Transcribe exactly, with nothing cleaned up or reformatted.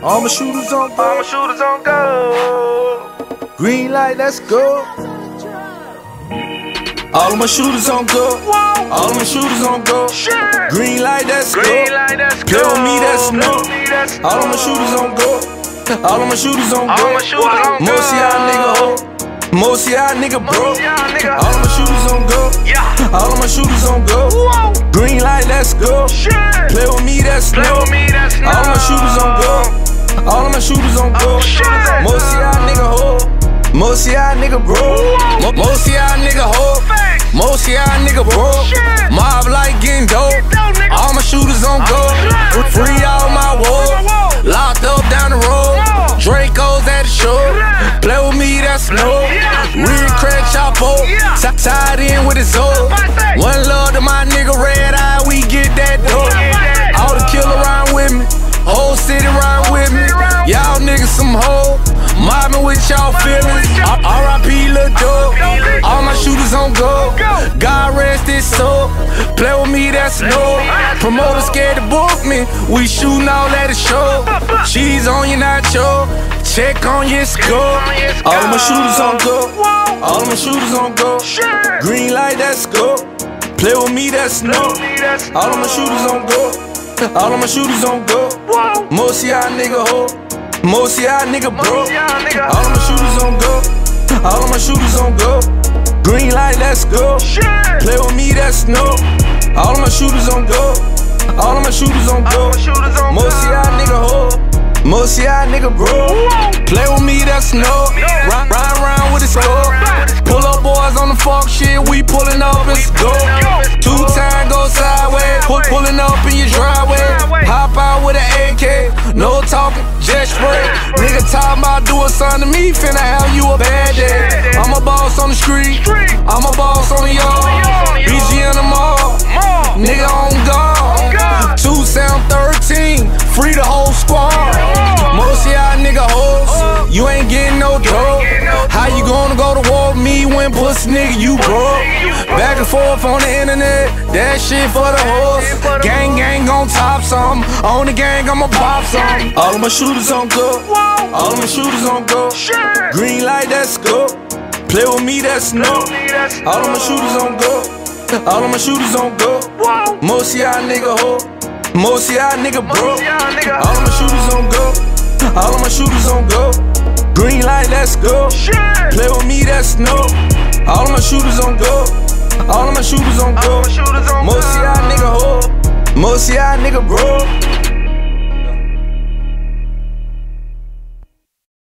All my shooters on go. All my shooters on go. Green light, let's go. All of my shooters on go. Whoa. All of my shooters on go. Shit. Green light, let's go. Green light, let's Play go. with me, that's Play no. with me, that's All of my shooters on go. All of my shooters on All go. my shooters on go. Most of y'all nigga hoe. Most of y'all nigga bro. Most of y'all nigga. All of my shooters on go. Yeah. All of my shooters on go. Whoa. Green light, let's go. Shit. Play with me, that's Play no. with me, that's no. All of my shooters on go. All of my shooters on go. Shit. Most of y'all nigga hoe. Most of y'all nigga bro. Mo- Most of y'all nigga hoe. Facts. Most of y'all nigga bro. Shit. Mob like getting dope. Get dope, nigga. All my shooters on go. Slide. Free all my Whoa. woes. Locked up down the road. Whoa. Dracos at the show. Yeah. Play with me, that's no. Yeah. Real crack chapo. Yeah. Tied in with his old. Fight. One love to my nigga Red Eye. We get that dope. Fight. All the killer rhyme with me. Whole city rhyme with me. Y'all niggas some hoes. Mobbing with y'all feelings. R I P Lil Dope. All my shooters on go. God rest his soul. Play with me, that's no. Promoter scared to book me. We shooting all at the show. Cheese on your nacho. Check on your score. All of my shooters on go. All of my shooters on go. Green light, let's go. Play with me, that's no. All of my shooters on go. All of my shooters on go. Most of y'all nigga hoe. Most of y'all nigga bro. All of my shooters on go. All of my shooters on go. Green light, let's go. Play with me, that's no. All of my shooters on go. All of my shooters on go. Most of y'all nigga hoe. Most of y'all nigga bro. Play with me, that's no. Ride, ride around with the score. Pull up boys on the fuck shit. We pulling up, let's go. Two time go sideways. Pull, pulling up in your driveway. Hop out with an A K. No talking, just spray. Nigga talking about doing something to me. Finna have you a bad day. I'm a boss on the street. I'm a boss on the yard. B G in the mall. Nigga on guard. Two sound thirteen. Free the whole squad. Most of y'all nigga hoes. You ain't getting no dope. How you gonna go to war with me when pussy nigga you broke? Back and forth on the internet. That shit for the hoes. Gang gang gon' top some. On the gang I'ma pop some. All of my shooters on go. All of my shooters on go. Green light, let's go. Play with me, that's no. All of my shooters on go. All of my shooters on go. Most of y'all nigga hoe. Most of y'all nigga bro. All of my shooters on go. All of my shooters on go. Green light, let's go. Play with me, that's no. All of my shooters on go. All of my shooters on go. Most of y'all nigga hoe. Most of y'all nigga bro.